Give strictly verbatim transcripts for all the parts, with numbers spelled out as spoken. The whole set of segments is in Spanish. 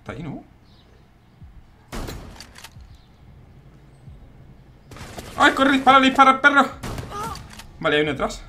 Está ahí, ¿no? ¡Ay, corre! ¡Dispara, dispara, perro! Vale, hay uno detrás.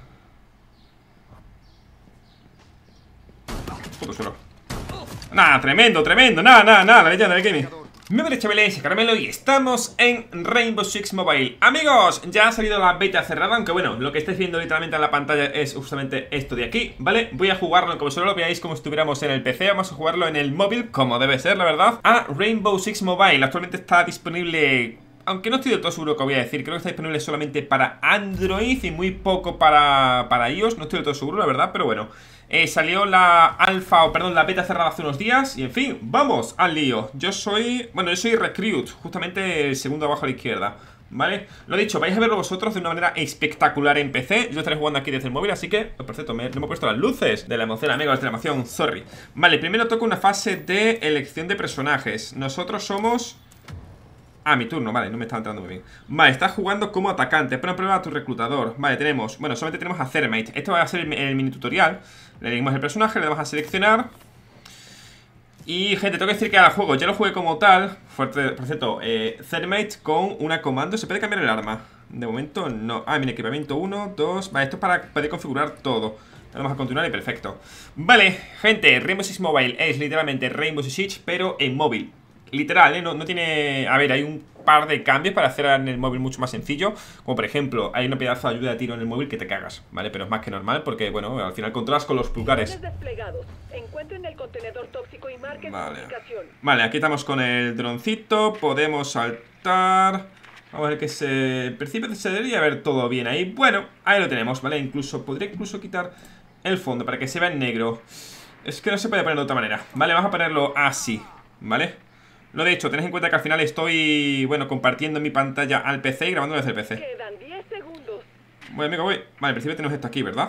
Puto suelo. Nada, tremendo, tremendo. Nada, nada, nada. La leyenda del gaming. Me parece chavales, Caramelo y estamos en Rainbow Six Mobile. Amigos, ya ha salido la beta cerrada. Aunque bueno, lo que estáis viendo literalmente en la pantalla es justamente esto de aquí, ¿vale? Voy a jugarlo como solo lo veáis como si estuviéramos en el P C. Vamos a jugarlo en el móvil, como debe ser, la verdad, a Rainbow Six Mobile. Actualmente está disponible, aunque no estoy del todo seguro que voy a decir. Creo que está disponible solamente para Android y muy poco para, para iOS. No estoy del todo seguro, la verdad, pero bueno. Eh, salió la alfa, o perdón, la beta cerrada hace unos días. Y en fin, vamos al lío. Yo soy, bueno, yo soy Recruit, justamente el segundo abajo a la izquierda, ¿vale? Lo dicho, vais a verlo vosotros de una manera espectacular en P C. Yo estaré jugando aquí desde el móvil, así que, pues perfecto, me, me he puesto las luces de la emoción, amigos, de la emoción, sorry. Vale, primero toca una fase de elección de personajes. Nosotros somos... Ah, mi turno, vale, no me está entrando muy bien. Vale, estás jugando como atacante. Pon a prueba a tu reclutador. Vale, tenemos, bueno, solamente tenemos a Thermite. Esto va a ser el, el mini tutorial. Le elegimos el personaje, le damos a seleccionar. Y, gente, tengo que decir que al juego ya lo jugué como tal. Fuerte, por cierto, eh, Thermite con una comando. ¿Se puede cambiar el arma? De momento no. Ah, mira, equipamiento uno, dos. Vale, esto es para poder configurar todo. Le damos a continuar y perfecto. Vale, gente, Rainbow Six Mobile es literalmente Rainbow Six Siege, pero en móvil. Literal, ¿eh? No, no tiene... A ver, hay un par de cambios para hacer en el móvil mucho más sencillo. Como por ejemplo, hay una pedazo de ayuda de tiro en el móvil que te cagas, ¿vale? Pero es más que normal porque, bueno, al final controlas con los pulgares. Vale. Vale, aquí estamos con el droncito. Podemos saltar. Vamos a ver que se... En principio se debería ver todo bien ahí. Bueno, ahí lo tenemos, ¿vale? Incluso, podría incluso quitar el fondo para que se vea en negro. Es que no se puede poner de otra manera. Vale, vamos a ponerlo así, ¿vale? Lo de hecho, tenéis en cuenta que al final estoy, bueno, compartiendo mi pantalla al P C y grabando desde el P C. Quedan diez segundos. Bueno, amigo, voy. Vale, en principio tenemos esto aquí, ¿verdad?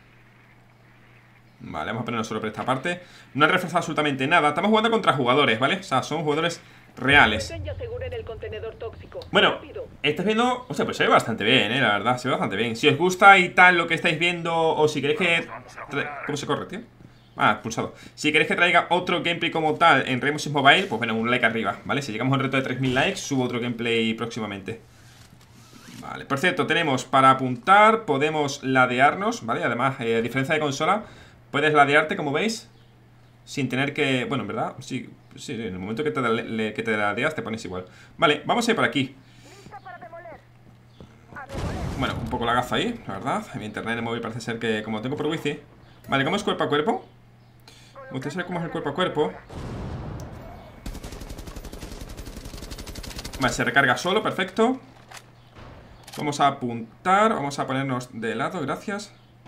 Vale, vamos a ponerlo solo por esta parte. No he reforzado absolutamente nada. Estamos jugando contra jugadores, ¿vale? O sea, son jugadores reales. Bueno, estáis viendo... O sea, pues se ve bastante bien, ¿eh? La verdad, se ve bastante bien. Si os gusta y tal lo que estáis viendo, o si queréis que... ¿Cómo se corre, tío? Ah, pulsado. Si queréis que traiga otro gameplay como tal en Rainbow Six Mobile, pues bueno, un like arriba, ¿vale? Si llegamos a un reto de tres mil likes, subo otro gameplay próximamente. Vale, por cierto, tenemos para apuntar, podemos ladearnos, ¿vale? Además, eh, a diferencia de consola, puedes ladearte, como veis, sin tener que... Bueno, en verdad, sí, sí, en el momento que te, le, que te ladeas te pones igual. Vale, vamos a ir por aquí. Bueno, un poco lagazo ahí, la verdad. Mi internet en el móvil parece ser que, como tengo por wifi. Vale, ¿cómo es cuerpo a cuerpo? Me gustaría saber cómo es el cuerpo a cuerpo. Vale, se recarga solo, perfecto. Vamos a apuntar. Vamos a ponernos de lado, gracias.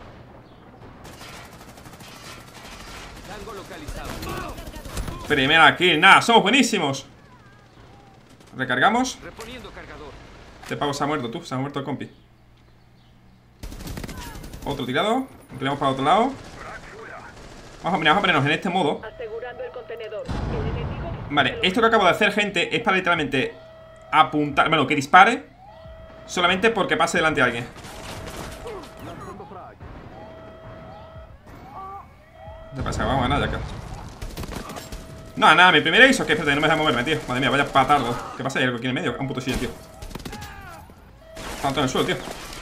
Primera kill, nada, somos buenísimos. Recargamos. Este pavo se ha muerto, tú, se ha muerto el compi. Otro tirado. Empleamos para otro lado. Vamos a, vamos a ponernos en este modo. Vale, esto que acabo de hacer, gente, es para literalmente apuntar, bueno, que dispare solamente porque pase delante de alguien. ¿Qué pasa? Vamos a ganar ya acá. No, nada, mi primera hizo que espérate, no me deja moverme, tío. Madre mía, vaya patardo. ¿Qué pasa? Hay algo aquí en el medio, un puto sillón, tío. Tanto en el suelo, tío.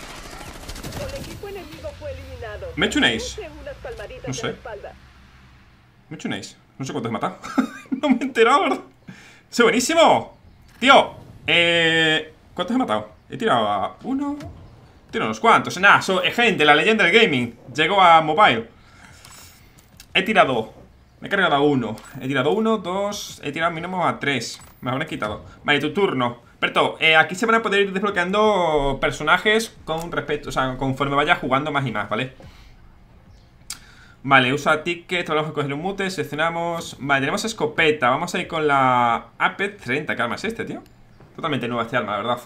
¿Me he hecho un ace? No sé. Me he hecho un ace. No sé cuántos he matado. No me he enterado, ¿verdad? ¡Soy buenísimo! Tío, eh... ¿cuántos he matado? He tirado a uno... He tirado unos cuantos. Nada, so, gente, la leyenda del gaming llegó a mobile. He tirado... Me he cargado a uno. He tirado uno, dos... He tirado mínimo a tres. Me habrán quitado. Vale, tu turno. Berto, eh, aquí se van a poder ir desbloqueando personajes con respecto... O sea, conforme vaya jugando más y más, ¿vale? Vale, usa ticket, vamos a coger un mute, seleccionamos. Vale, tenemos escopeta, vamos a ir con la A P treinta. ¿Qué arma es este, tío? Totalmente nueva este arma, la verdad.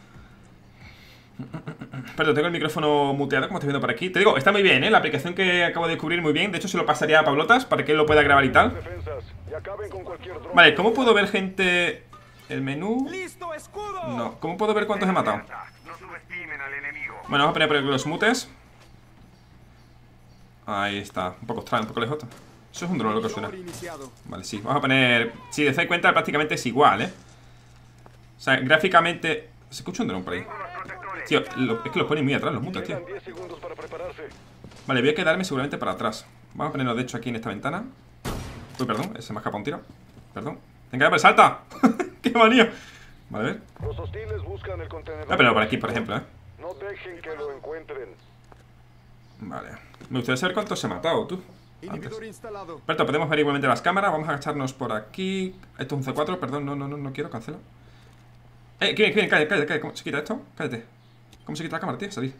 Perdón, tengo el micrófono muteado, como estáis viendo por aquí. Te digo, está muy bien, ¿eh? La aplicación que acabo de descubrir muy bien. De hecho, se lo pasaría a Pablotas para que él lo pueda grabar y tal. Vale, ¿cómo puedo ver, gente? El menú... No, ¿cómo puedo ver cuántos he matado? Bueno, vamos a poner por aquí los mutes. Ahí está, un poco extraño, un poco lejos. Eso es un dron lo que suena. Vale, sí, vamos a poner... Si os dais cuenta, prácticamente es igual, ¿eh? O sea, gráficamente... ¿Se escucha un dron por ahí? Tío, lo... es que los ponen muy atrás los mutas, tío. Vale, voy a quedarme seguramente para atrás. Vamos a ponerlo de hecho aquí en esta ventana. Uy, perdón, se me ha escapado un tiro. Perdón. Venga, pues salta. ¡Qué manía! Vale, a ver. Los hostiles buscan el contenedor. Voy a ponerlo por aquí, por ejemplo, ¿eh? No dejen que lo encuentren. Vale. Me gustaría saber cuántos se ha matado, tú. Inhibidor instalado. Perfecto, podemos ver igualmente las cámaras. Vamos a agacharnos por aquí. Esto es un C cuatro, perdón, no, no, no, no quiero, cancelo. Eh, que viene, que viene, cállate, cállate, cállate. ¿Cómo se quita esto? Cállate. ¿Cómo se quita la cámara, tío? Salir.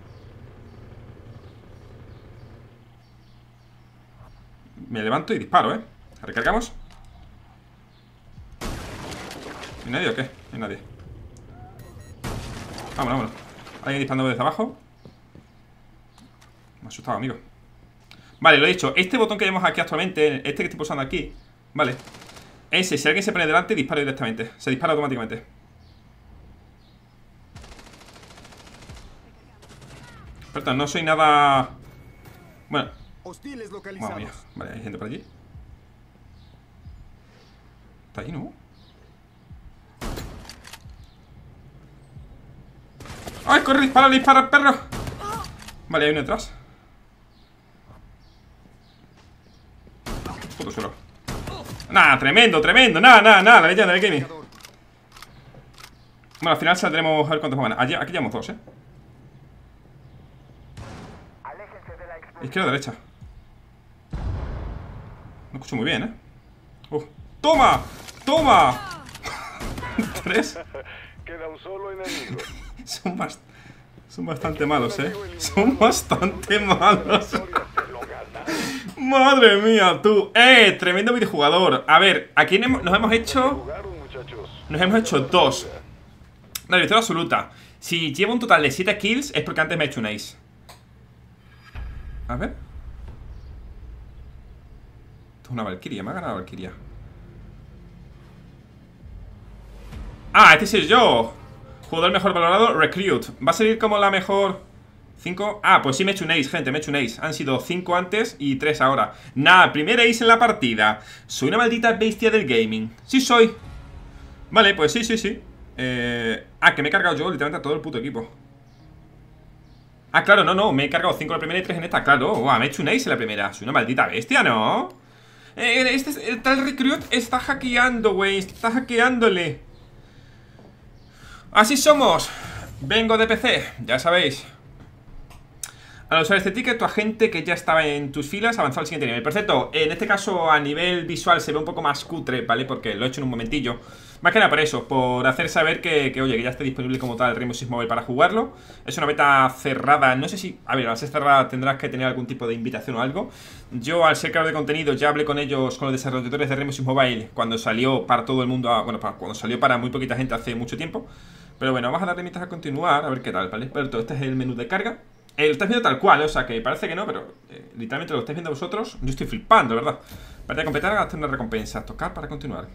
Me levanto y disparo, ¿eh? Recargamos. ¿Hay nadie o qué? No hay nadie. Vámonos, vámonos. Alguien disparando desde abajo. Me ha asustado, amigo. Vale, lo he dicho. Este botón que vemos aquí actualmente, este que estoy pulsando aquí, vale, ese, si alguien se pone delante, dispara directamente. Se dispara automáticamente. Perfecto, no soy nada... Bueno. Hostiles localizados. Madre mía. Vale, hay gente por allí. Está ahí, ¿no? ¡Ay, corre, dispara, dispara, perro! Vale, hay uno detrás. Puto suelo. Nada, tremendo, tremendo. Nada, nada, nada, la leyenda del gaming. Bueno, al final saldremos a ver cuántos van. Allí, aquí llevamos dos, ¿eh? Izquierda, derecha. No escucho muy bien, ¿eh? Uf. ¡Toma! ¡Toma! Tres. Queda un solo enemigo. Son, bast son bastante malos, ¿eh? Son bastante malos. Madre mía, tú. ¡Eh! Tremendo videojugador. A ver, aquí nos hemos hecho... Nos hemos hecho dos. La victoria absoluta. Si llevo un total de siete kills es porque antes me he hecho un ace. A ver. Esto es una Valkyria, me ha ganado la Valkyria. Ah, este sí es yo. Jugador mejor valorado, Recruit. Va a salir como la mejor... ¿Cinco? Ah, pues sí me he hecho un ace, gente, me he hecho un ace. Han sido cinco antes y tres ahora. Nada, primer ace en la partida. Soy una maldita bestia del gaming. Sí soy. Vale, pues sí, sí, sí. eh... Ah, que me he cargado yo literalmente a todo el puto equipo. Ah, claro, no, no, me he cargado cinco en la primera y tres en esta, claro. Wow, me he hecho un ace en la primera. Soy una maldita bestia, ¿no? Eh, este, el tal Recruit está hackeando, güey. Está hackeándole. Así somos. Vengo de P C, ya sabéis. Al usar este ticket, tu agente que ya estaba en tus filas avanzó al siguiente nivel. Perfecto, en este caso a nivel visual se ve un poco más cutre, ¿vale? Porque lo he hecho en un momentillo. Más que nada por eso, por hacer saber que, que oye, que ya está disponible como tal el Rainbow Six Mobile para jugarlo. Es una beta cerrada, no sé si... A ver, al ser cerrada tendrás que tener algún tipo de invitación o algo. Yo, al ser creador de contenido, ya hablé con ellos, con los desarrolladores de Rainbow Six Mobile cuando salió para todo el mundo, a, bueno, para, cuando salió para muy poquita gente hace mucho tiempo. Pero bueno, vamos a darle mientras a continuar, a ver qué tal, ¿vale? Pero este es el menú de carga. Eh, lo estáis viendo tal cual, ¿eh? O sea que parece que no, pero eh, literalmente lo estáis viendo vosotros. Yo estoy flipando, ¿verdad? Para completar, gastar una recompensa. Tocar para continuar.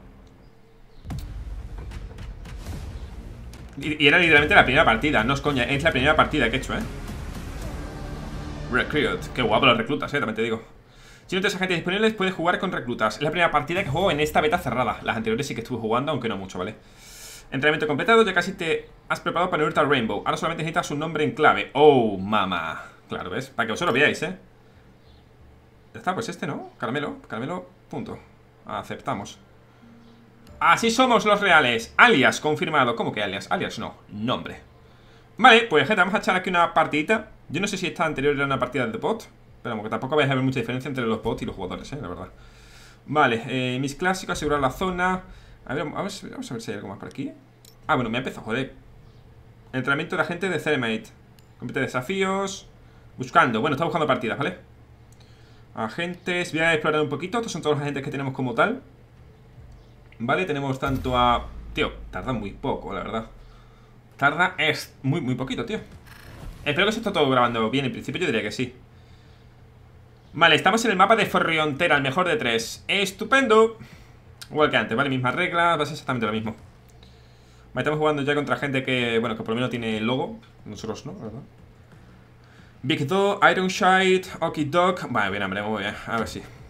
Y, y era literalmente la primera partida, no es coña, es la primera partida que he hecho, ¿eh? Recruit, qué guapo los reclutas, ¿eh? También te digo. Si no tienes agentes disponibles, puedes jugar con reclutas. Es la primera partida que juego en esta beta cerrada. Las anteriores sí que estuve jugando, aunque no mucho, ¿vale? Entrenamiento completado, ya casi te has preparado para unirte al Rainbow. Ahora solamente necesitas un nombre en clave. Oh, mamá. Claro, ¿ves? Para que vosotros lo veáis, ¿eh? Ya está, pues este, ¿no? Caramelo, caramelo, punto. Aceptamos. Así somos los reales. Alias, confirmado. ¿Cómo que alias? Alias no, nombre. Vale, pues gente, vamos a echar aquí una partidita. Yo no sé si esta anterior era una partida de bot, pero como que tampoco vais a ver mucha diferencia entre los bots y los jugadores, ¿eh? La verdad. Vale, eh, mis clásicos, asegurar la zona. A ver, vamos a ver, vamos a ver si hay algo más por aquí. Ah, bueno, me ha empezado, joder. Entrenamiento de agente de Celemate. Complete desafíos. Buscando, bueno, está buscando partidas, ¿vale? Agentes, voy a explorar un poquito. Estos son todos los agentes que tenemos como tal. Vale, tenemos tanto a... Tío, tarda muy poco, la verdad. Tarda es muy, muy poquito, tío. Espero que se esté todo grabando bien. En principio yo diría que sí. Vale, estamos en el mapa de Frontera, el mejor de tres. Estupendo. Igual que antes, vale, mismas reglas, va a ser exactamente lo mismo. Vale, estamos jugando ya contra gente que, bueno, que por lo menos tiene el logo. Nosotros no, ¿verdad? Big Dog, Iron Shite, Okie Dog. Vale, bien, hombre, muy bien, a ver si.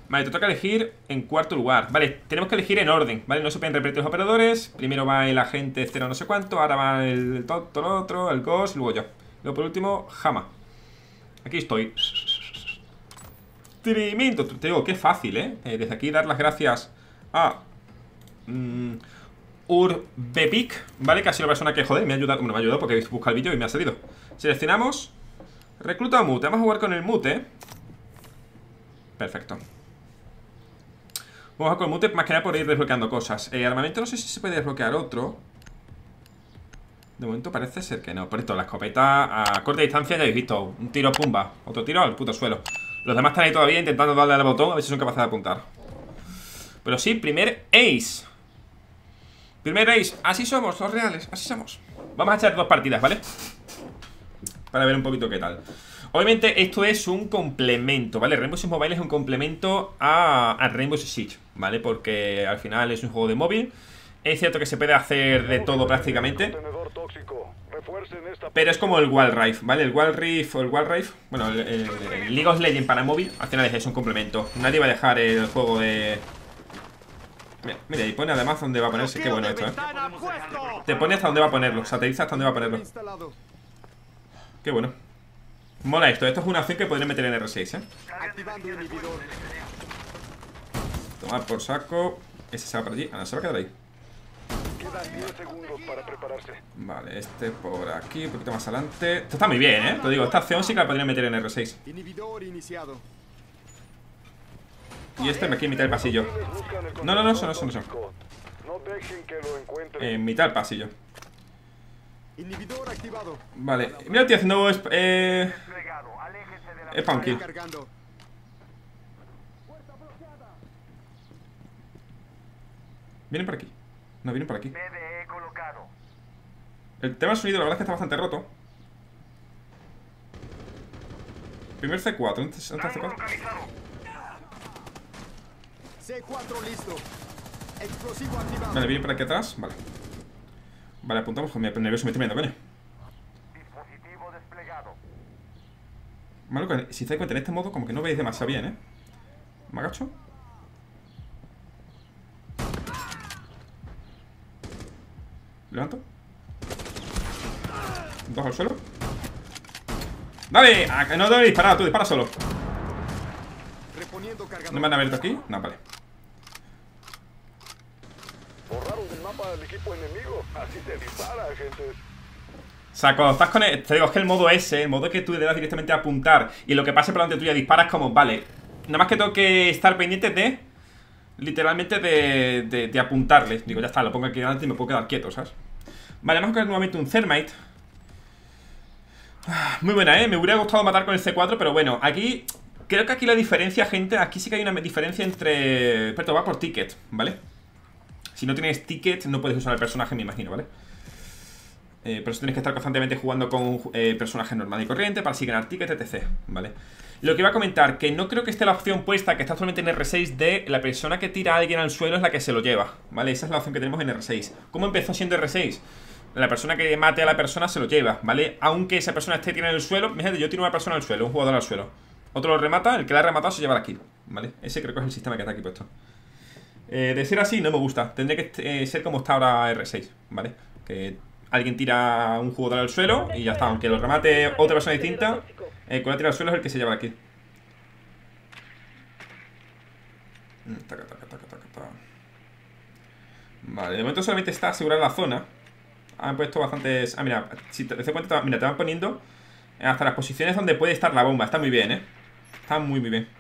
Vale, te toca elegir en cuarto lugar. Vale, tenemos que elegir en orden, ¿vale? No se pueden repetir los operadores. Primero va el agente cero no sé cuánto. Ahora va el todo, el otro, el Ghost, luego yo. Luego por último, Hama. Aquí estoy. Tremendo. Te digo, qué fácil, ¿eh? eh desde aquí dar las gracias a mmm, Urbepic, ¿vale? Que ha sido la persona que, joder, me ha ayudado. Bueno, me ha ayudado porque he buscado el vídeo y me ha salido. Seleccionamos. Recluta a Mute. Vamos a jugar con el Mute. Perfecto. Vamos a con el Mute más que nada por ir desbloqueando cosas. eh, Armamento no sé si se puede desbloquear otro. De momento parece ser que no. Por esto, la escopeta a corta distancia ya habéis visto. Un tiro pumba, otro tiro al puto suelo. Los demás están ahí todavía intentando darle al botón. A ver si son capaces de apuntar. Pero sí, primer ace. Primer ace, así somos, los reales, así somos. Vamos a echar dos partidas, ¿vale? Para ver un poquito qué tal. Obviamente esto es un complemento, ¿vale? Rainbow Six Mobile es un complemento a, a Rainbow Six Siege, ¿vale? Porque al final es un juego de móvil. Es cierto que se puede hacer de todo prácticamente, pero es como el Wild Rift, ¿vale? El Wild Rift o el Wild Rift, bueno, el, el, el League of Legends para móvil, al final es un complemento. Nadie va a dejar el juego de... Mira, mira, y pone además dónde va a ponerse. Qué bueno esto, ¿eh? Te pone hasta dónde va a ponerlo, o te dice hasta dónde va a ponerlo. Qué bueno. Mola esto, esto es una opción que podría meter en R seis, ¿eh? Tomar por saco. Ese se va para allí, ahora se va a quedar ahí. Quedan diez segundos para prepararse. Vale, este por aquí, un poquito más adelante. Esto está muy bien, ¿eh? Te digo, esta opción sí que la podría meter en R seis. Inhibidor iniciado. Y este me aquí en mitad del pasillo. No, no, no, eso no, eso no. No dejen que lo encuentren. En mitad del pasillo. Inhibidor activado. Vale, mira, estoy haciendo eh... spawn kill. Vienen por aquí. No, vienen por aquí. El tema del sonido, la verdad es que está bastante roto. Primer C cuatro, ¿dónde está C cuatro? C cuatro listo. Explosivo activado. Vale, viene por aquí atrás, vale. Vale, apuntamos, joder, me nervioso, me estoy viendo, coño. Dispositivo desplegado. Malo que si te das cuenta en este modo como que no veis demasiado bien, ¿eh? ¿Me agacho? Levanto. Dos al suelo. ¡Dale! Ah, no debe disparar, tú dispara solo. ¿No me van a ver de aquí? No, vale. Borraron del mapa del equipo enemigo. Así se dispara, gente. O sea, cuando estás con el... Te digo, es que el modo ese, el modo que tú le das directamente a apuntar y lo que pase por delante tuya disparas como, vale. Nada más que tengo que estar pendiente de... Literalmente de, de, de apuntarle. Digo, ya está, lo pongo aquí delante y me puedo quedar quieto, ¿sabes? Vale, vamos a coger nuevamente un Thermite. Muy buena, ¿eh? Me hubiera gustado matar con el C cuatro, pero bueno, aquí... Creo que aquí la diferencia, gente, aquí sí que hay una diferencia entre... Pero va por ticket, ¿vale? Si no tienes ticket, no puedes usar el personaje, me imagino, ¿vale? Eh, por eso tienes que estar constantemente jugando con un eh, personaje normal y corriente para así ganar ticket, etcétera, ¿vale? Lo que iba a comentar, que no creo que esté la opción puesta, que está actualmente en R seis, de la persona que tira a alguien al suelo es la que se lo lleva, ¿vale? Esa es la opción que tenemos en R seis. ¿Cómo empezó siendo R seis? La persona que mate a la persona se lo lleva, ¿vale? Aunque esa persona esté tirando en el suelo, fíjate, yo tiro a una persona al suelo, un jugador al suelo. Otro lo remata, el que la ha rematado se lleva la kill, ¿vale? Ese creo que es el sistema que está aquí puesto. Eh, de ser así, no me gusta. Tendría que eh, ser como está ahora R seis, ¿vale? Que alguien tira a un jugador al suelo y ya está. Aunque lo remate otra persona distinta, el que la tira al suelo es el que se lleva la kill. Taca, taca, taca, taca, taca. Vale, de momento solamente está asegurada la zona. Han puesto bastantes... Ah, mira, si te das cuenta, mira, te van poniendo hasta las posiciones donde puede estar la bomba. Está muy bien, ¿eh? Está muy, muy bien.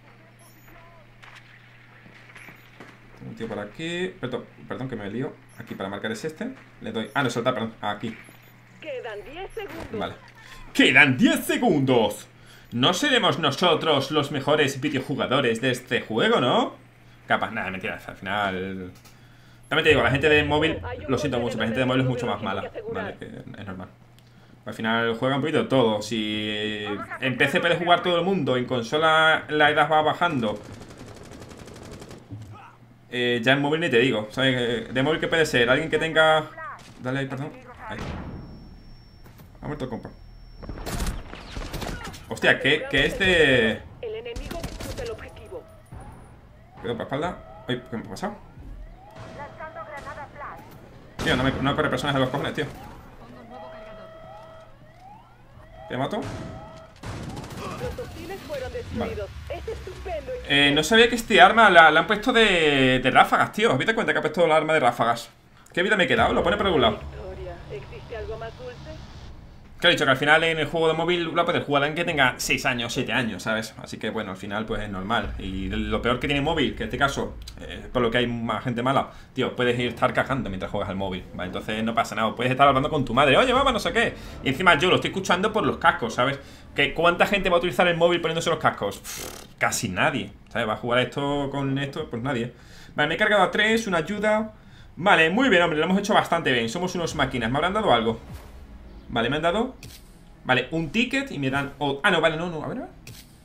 Un tío por aquí. Perdón, perdón que me lío. Aquí para marcar es este. Le doy... Ah, no, soltar, perdón. Aquí. Quedan diez segundos. Vale. ¡Quedan diez segundos! No seremos nosotros los mejores videojugadores de este juego, ¿no? Capaz, nada, mentira. Al final... También te digo, la gente de móvil, lo siento mucho, pero la gente de móvil es mucho más mala, ¿vale? Que es normal. Al final juega un poquito todo. Si en P C puede jugar todo el mundo, en consola la edad va bajando. Eh, ya en móvil ni te digo, ¿sabes? De móvil que puede ser alguien que tenga... Dale ahí, perdón. Ahí. Ha muerto el compa. Hostia, que, que es de... El enemigo disputa el objetivo. Cuidado por la espalda. Ay, ¿qué me ha pasado? Tío, no, me, no corre personas de los cojones, tío. ¿Te mato? Los hostiles fueron destruidos. Vale. Es estupendo. Eh, no sabía que este arma la, la han puesto de, de ráfagas, tío. ¿Has visto cuenta que ha puesto el arma de ráfagas? ¿Qué vida me he quedado? Lo pone por algún lado. Victoria. ¿Existe algo más dulce? Que he dicho que al final en el juego de móvil va a poder jugar en que tenga seis años, siete años, ¿sabes? Así que bueno, al final pues es normal. Y lo peor que tiene móvil, que en este caso, eh, por lo que hay más gente mala, tío, puedes ir estar cagando mientras juegas al móvil, ¿vale? Entonces no pasa nada, puedes estar hablando con tu madre, oye mamá, no sé qué. Y encima yo lo estoy escuchando por los cascos, ¿sabes? Que ¿cuánta gente va a utilizar el móvil poniéndose los cascos? Pff, casi nadie, ¿sabes? Va a jugar esto con esto, pues nadie. Vale, me he cargado a tres, una ayuda. Vale, muy bien, hombre, lo hemos hecho bastante bien. Somos unos máquinas, ¿me habrán dado algo? Vale, me han dado... Vale, un ticket y me dan... Oh, ah, no, vale, no, no, a ver, a ver.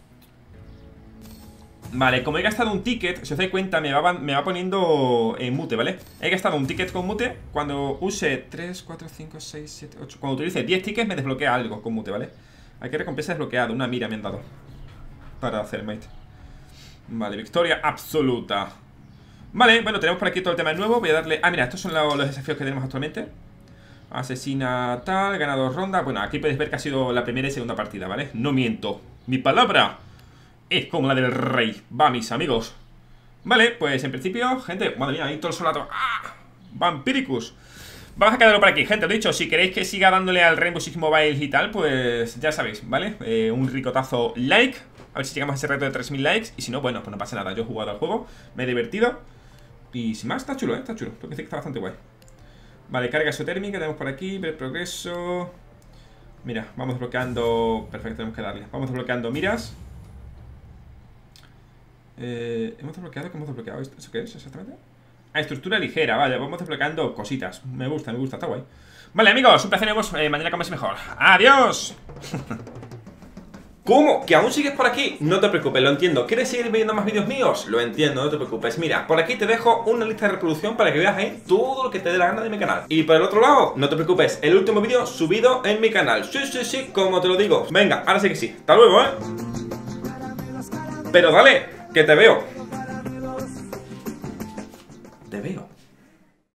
Vale, como he gastado un ticket, si os dais cuenta, me va, me va poniendo en mute, ¿vale? He gastado un ticket con mute. Cuando use tres, cuatro, cinco, seis, siete, ocho. Cuando utilice diez tickets me desbloquea algo con mute, ¿vale? Aquí recompensa desbloqueado, una mira me han dado para hacer mate. Vale, victoria absoluta. Vale, bueno, tenemos por aquí todo el tema de nuevo. Voy a darle... Ah, mira, estos son los, los desafíos que tenemos actualmente. Asesina tal, ganado ronda. Bueno, aquí podéis ver que ha sido la primera y segunda partida, ¿vale? No miento, mi palabra es como la del rey. Va, mis amigos. Vale, pues en principio, gente, madre mía, ahí todo el solato. ¡Ah! Vampiricus. Vamos a quedarlo por aquí, gente, lo dicho. Si queréis que siga dándole al Rainbow Six Mobile y tal, pues ya sabéis, ¿vale? Eh, un ricotazo like. A ver si llegamos a ese reto de tres mil likes. Y si no, bueno, pues no pasa nada, yo he jugado al juego, me he divertido. Y sin más, está chulo, ¿eh? Está chulo, tengo que decir que está bastante guay. Vale, carga exotérmica, tenemos por aquí, ver progreso. Mira, vamos desbloqueando. Perfecto, tenemos que darle. Vamos desbloqueando miras. Eh, ¿Hemos desbloqueado? ¿Qué hemos desbloqueado? ¿Eso qué es exactamente? Ah, estructura ligera, vale, vamos desbloqueando cositas. Me gusta, me gusta, está guay. Vale, amigos, un placer, nos vemos eh, mañana como es mejor. ¡Adiós! ¿Cómo? ¿Que aún sigues por aquí? No te preocupes, lo entiendo. ¿Quieres seguir viendo más vídeos míos? Lo entiendo, no te preocupes. Mira, por aquí te dejo una lista de reproducción para que veas ahí todo lo que te dé la gana de mi canal. Y por el otro lado, no te preocupes, el último vídeo subido en mi canal. Sí, sí, sí, como te lo digo. Venga, ahora sí que sí. Hasta luego, ¿eh? Pero dale, que te veo.